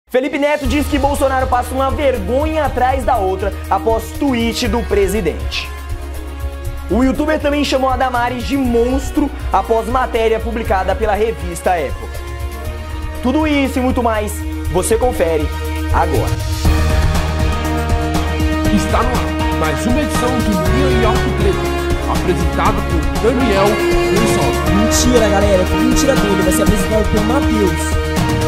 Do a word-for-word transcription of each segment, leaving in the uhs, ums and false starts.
Felipe Neto diz que Bolsonaro passa uma vergonha atrás da outra após tweet do presidente. O youtuber também chamou a Damares de monstro após matéria publicada pela revista Época. Tudo isso e muito mais, você confere agora. Está no ar mais uma edição do New York Treta, apresentado por Daniel Versosa. Mentira, galera, que mentira dele, vai ser apresentado por Matheus.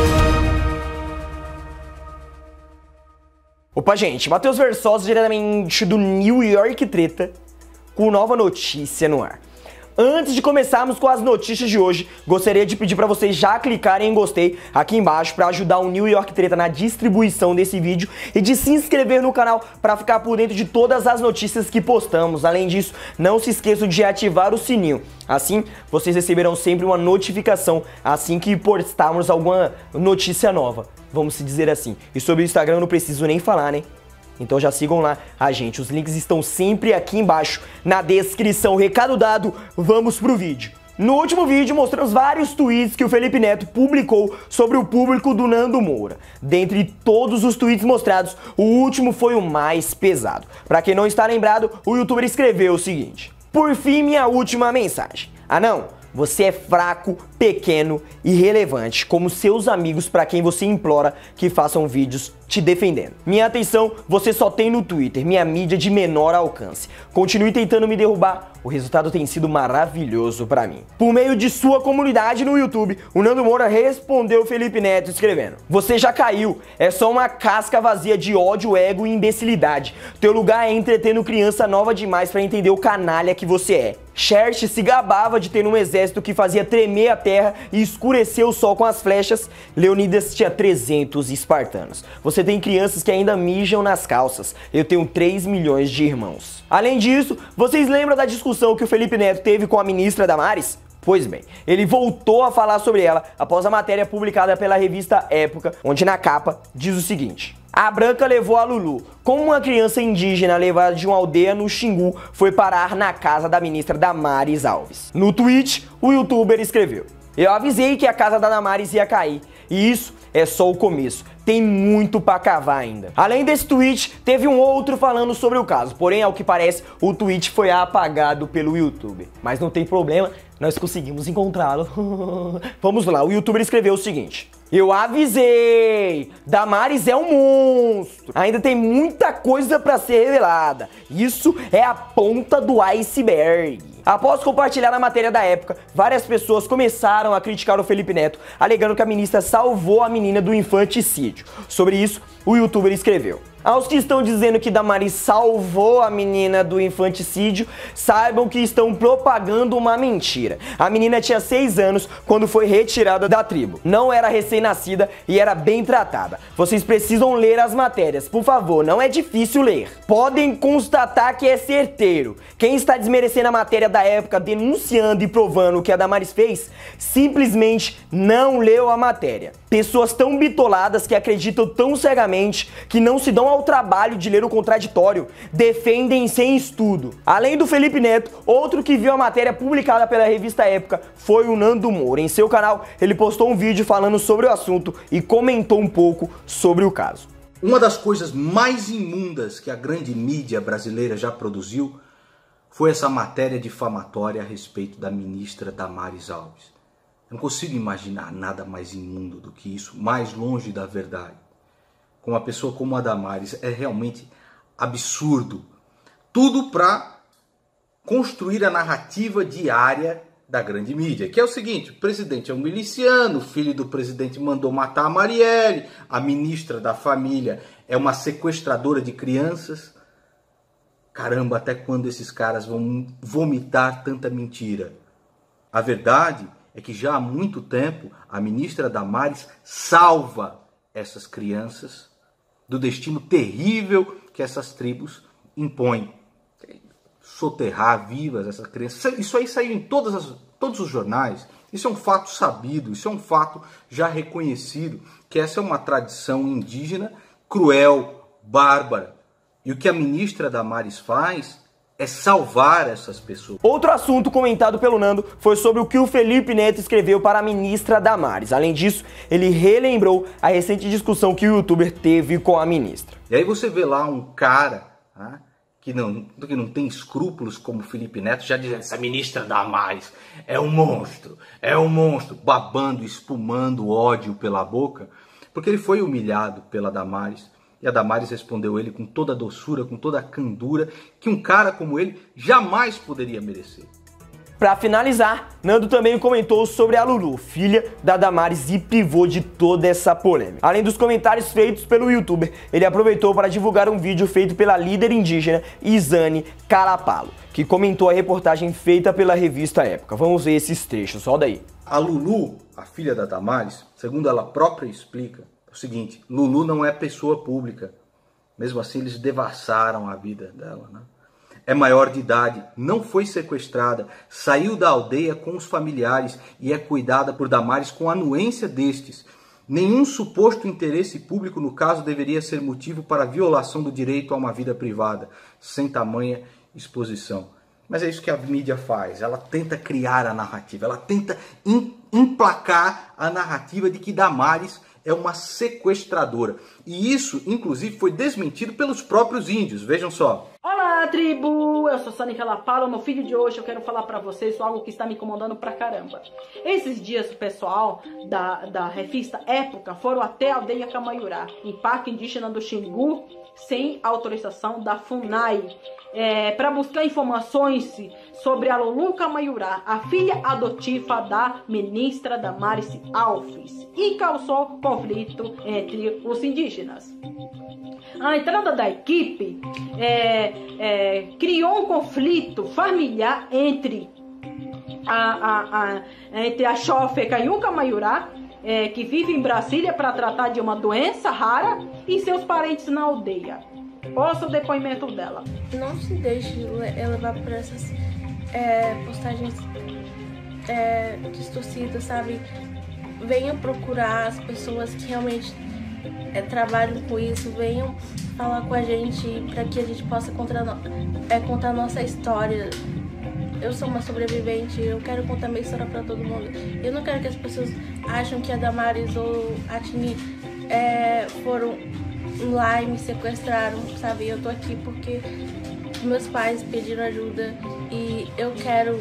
Opa, gente, Matheus Versosa diretamente do New York Treta, com nova notícia no ar. Antes de começarmos com as notícias de hoje, gostaria de pedir para vocês já clicarem em gostei aqui embaixo para ajudar o New York Treta na distribuição desse vídeo e de se inscrever no canal para ficar por dentro de todas as notícias que postamos. Além disso, não se esqueçam de ativar o sininho. Assim, vocês receberão sempre uma notificação assim que postarmos alguma notícia nova, vamos se dizer assim. E sobre o Instagram eu não preciso nem falar, né? Então já sigam lá a gente, os links estão sempre aqui embaixo na descrição. Recado dado, vamos pro vídeo. No último vídeo mostramos vários tweets que o Felipe Neto publicou sobre o público do Nando Moura. Dentre todos os tweets mostrados, o último foi o mais pesado. Pra quem não está lembrado, o youtuber escreveu o seguinte: por fim, minha última mensagem. Ah não, você é fraco, pequeno e irrelevante, como seus amigos para quem você implora que façam vídeos te defendendo. Minha atenção você só tem no Twitter, minha mídia de menor alcance. Continue tentando me derrubar, o resultado tem sido maravilhoso pra mim. Por meio de sua comunidade no YouTube, o Nando Moura respondeu Felipe Neto escrevendo: você já caiu, é só uma casca vazia de ódio, ego e imbecilidade. Teu lugar é entretendo criança nova demais pra entender o canalha que você é. Xerxes se gabava de ter um exército que fazia tremer a terra e escurecer o sol com as flechas. Leonidas tinha trezentos espartanos. Você tem crianças que ainda mijam nas calças. Eu tenho três milhões de irmãos. Além disso, vocês lembram da discussão que o Felipe Neto teve com a ministra Damares? Pois bem, ele voltou a falar sobre ela após a matéria publicada pela revista Época, onde na capa diz o seguinte: a Branca levou a Lulu. Como uma criança indígena levada de uma aldeia no Xingu foi parar na casa da ministra Damares Alves. No tweet, o youtuber escreveu: eu avisei que a casa da Damares ia cair, e isso é só o começo. Tem muito pra cavar ainda. Além desse tweet, teve um outro falando sobre o caso. Porém, ao que parece, o tweet foi apagado pelo youtuber. Mas não tem problema, nós conseguimos encontrá-lo. Vamos lá, o youtuber escreveu o seguinte: eu avisei! Damares é um monstro! Ainda tem muita coisa pra ser revelada. Isso é a ponta do iceberg. Após compartilhar a matéria da Época, várias pessoas começaram a criticar o Felipe Neto, alegando que a ministra salvou a menina do infanticídio. Sobre isso, o youtuber escreveu: aos que estão dizendo que Damares salvou a menina do infanticídio, saibam que estão propagando uma mentira. A menina tinha seis anos quando foi retirada da tribo. Não era recém-nascida e era bem tratada. Vocês precisam ler as matérias, por favor, não é difícil ler. Podem constatar que é certeiro. Quem está desmerecendo a matéria da Época, denunciando e provando o que a Damares fez, simplesmente não leu a matéria. Pessoas tão bitoladas que acreditam tão cegamente que não se dão ao trabalho de ler o contraditório, defendem sem estudo. Além do Felipe Neto, outro que viu a matéria publicada pela revista Época foi o Nando Moura. Em seu canal, ele postou um vídeo falando sobre o assunto e comentou um pouco sobre o caso. Uma das coisas mais imundas que a grande mídia brasileira já produziu foi essa matéria difamatória a respeito da ministra Damares Alves. Eu não consigo imaginar nada mais imundo do que isso, mais longe da verdade. Com uma pessoa como a Damares é realmente absurdo. Tudo para construir a narrativa diária da grande mídia, que é o seguinte: o presidente é um miliciano, o filho do presidente mandou matar a Marielle, a ministra da família é uma sequestradora de crianças. Caramba, até quando esses caras vão vomitar tanta mentira? A verdade é que já há muito tempo a ministra Damares salva essas crianças do destino terrível que essas tribos impõem. Soterrar vivas essas crianças. Isso aí saiu em todas as, todos os jornais. Isso é um fato sabido, isso é um fato já reconhecido, que essa é uma tradição indígena cruel, bárbara. E o que a ministra Damares faz é salvar essas pessoas. Outro assunto comentado pelo Nando foi sobre o que o Felipe Neto escreveu para a ministra Damares. Além disso, ele relembrou a recente discussão que o youtuber teve com a ministra. E aí você vê lá um cara, né, que, não, que não tem escrúpulos como o Felipe Neto, já dizendo, essa ministra Damares é um monstro, é um monstro, babando, espumando ódio pela boca, porque ele foi humilhado pela Damares. E a Damares respondeu ele com toda a doçura, com toda a candura, que um cara como ele jamais poderia merecer. Para finalizar, Nando também comentou sobre a Lulu, filha da Damares e pivô de toda essa polêmica. Além dos comentários feitos pelo youtuber, ele aproveitou para divulgar um vídeo feito pela líder indígena Izane Carapalo, que comentou a reportagem feita pela revista Época. Vamos ver esses trechos, roda aí. A Lulu, a filha da Damares, segundo ela própria explica, é o seguinte, Lulu não é pessoa pública. Mesmo assim, eles devassaram a vida dela, né? É maior de idade, não foi sequestrada, saiu da aldeia com os familiares e é cuidada por Damares com a anuência destes. Nenhum suposto interesse público no caso deveria ser motivo para a violação do direito a uma vida privada, sem tamanha exposição. Mas é isso que a mídia faz, ela tenta criar a narrativa, ela tenta emplacar a narrativa de que Damares é uma sequestradora. E isso, inclusive, foi desmentido pelos próprios índios. Vejam só. Olá, tribo! Eu sou Sani Calapalo. No vídeo de hoje eu quero falar pra vocês sobre algo que está me incomodando pra caramba. Esses dias o pessoal da, da revista Época foram até a aldeia Camaiurá, em Parque Indígena do Xingu, sem autorização da FUNAI, é, para buscar informações sobre a Lulu Camaiurá, a filha adotiva da ministra Damares Alves, e causou conflito entre os indígenas. A entrada da equipe é, é, criou um conflito familiar entre a, a, a, entre a Xofe Caiu Camaiurá, é, que vive em Brasília para tratar de uma doença rara, e seus parentes na aldeia. Ouça o depoimento dela. Não se deixe levar por essas é, postagens é, distorcidas, sabe? Venham procurar as pessoas que realmente é, trabalham com isso, venham falar com a gente para que a gente possa contar, é, contar a nossa história. Eu sou uma sobrevivente, eu quero contar minha história para todo mundo. Eu não quero que as pessoas achem que a Damares ou a Tini é, foram lá e me sequestraram, sabe? Eu tô aqui porque meus pais pediram ajuda e eu quero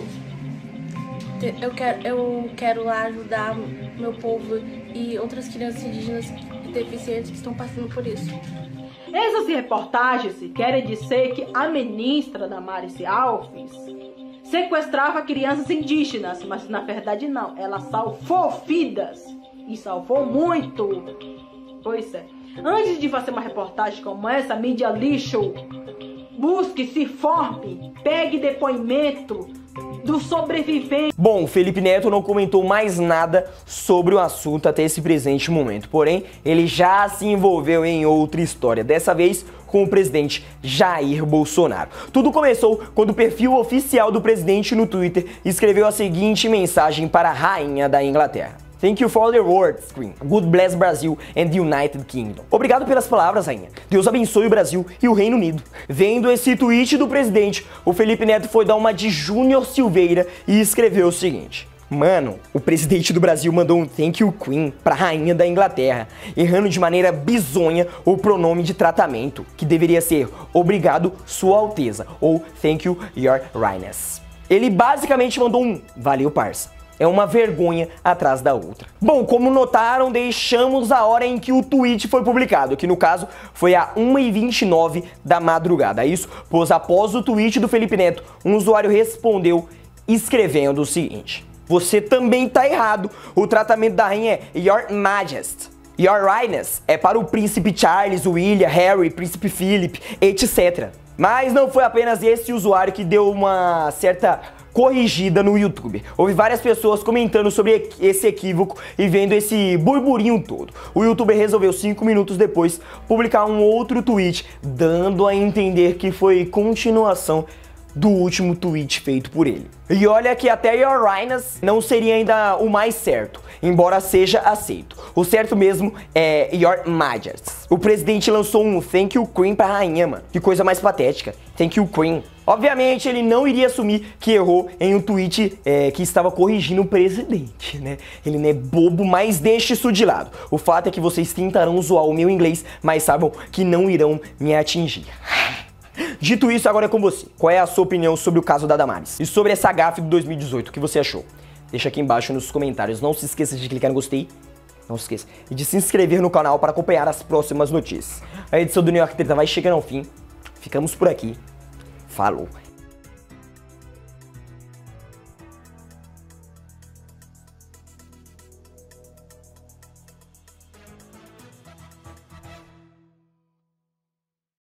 eu quero eu quero lá ajudar meu povo e outras crianças indígenas e deficientes que estão passando por isso. Essas reportagens querem dizer que a ministra Damares Alves sequestrava crianças indígenas, mas na verdade não, ela salvou vidas e salvou muito. Pois é. Antes de fazer uma reportagem como essa, mídia lixo, busque, se informe, pegue depoimento do sobrevivente. Bom, Felipe Neto não comentou mais nada sobre o assunto até esse presente momento, porém, ele já se envolveu em outra história, dessa vez com o presidente Jair Bolsonaro. Tudo começou quando o perfil oficial do presidente no Twitter escreveu a seguinte mensagem para a rainha da Inglaterra. Thank you for the words, Queen. God bless Brazil and the United Kingdom. Obrigado pelas palavras, rainha. Deus abençoe o Brasil e o Reino Unido. Vendo esse tweet do presidente, o Felipe Neto foi dar uma de Júnior Silveira e escreveu o seguinte. Mano, o presidente do Brasil mandou um thank you Queen pra rainha da Inglaterra, errando de maneira bizonha o pronome de tratamento, que deveria ser obrigado Sua Alteza, ou thank you Your Highness. Ele basicamente mandou um valeu, parça. É uma vergonha atrás da outra. Bom, como notaram, deixamos a hora em que o tweet foi publicado, que no caso foi a uma e vinte e nove da madrugada. Isso, pois após o tweet do Felipe Neto, um usuário respondeu escrevendo o seguinte. Você também tá errado. O tratamento da rainha é Your Majesty. Your Highness é para o príncipe Charles, William, Harry, príncipe Philip, etcétera. Mas não foi apenas esse usuário que deu uma certa corrigida no YouTube. Houve várias pessoas comentando sobre esse equívoco e vendo esse burburinho todo. O youtuber resolveu cinco minutos depois publicar um outro tweet, dando a entender que foi continuação do último tweet feito por ele. E olha que até Your Highness não seria ainda o mais certo, embora seja aceito. O certo mesmo é Your Majesty. O presidente lançou um Thank You Queen pra rainha, mano. Que coisa mais patética. Thank You Queen. Obviamente ele não iria assumir que errou em um tweet é, que estava corrigindo o presidente, né? Ele não é bobo, mas deixe isso de lado. O fato é que vocês tentarão zoar o meu inglês, mas saibam que não irão me atingir. Dito isso, agora é com você. Qual é a sua opinião sobre o caso da Damares? E sobre essa gafe de dois mil e dezoito, o que você achou? Deixa aqui embaixo nos comentários. Não se esqueça de clicar no gostei. Não se esqueça. E de se inscrever no canal para acompanhar as próximas notícias. A edição do New York Treta vai chegando ao fim. Ficamos por aqui. Falou.